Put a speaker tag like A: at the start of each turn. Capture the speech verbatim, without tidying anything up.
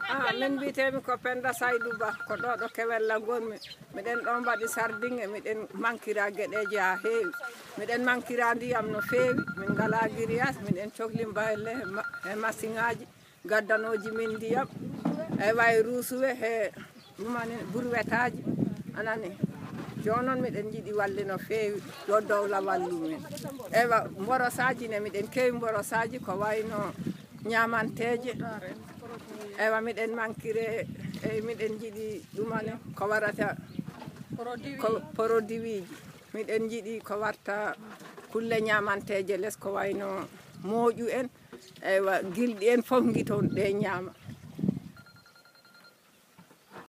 A: Ah, min mbiyetemi ko Penda Saydou Ba ko ɗo ɗo Kewella gonmi miɗen ɗon mbaɗi sardinge miɗen mankira gueɗeji ha heewi miɗen mankira ndiyam no feewi min ngala grillage miɗen cohli mbayle e machine ngaji gaddanoji min ndiyam e way ruusuwe he ɗumani burwetaji anani joni noon miɗen jiiɗi walle no feewi yo dowla wallu min ewa mborosaji ne miɗen kewi mborosaji ko wayno ñamanteje ewa miɗen mankire e miɗen jiiɗi ɗumane ko warata ko produit ji miɗen jiiɗi ko warta kulle ñamanteje less ko wayno moƴu en ewa gilɗi en fof guiton ɗe ñaama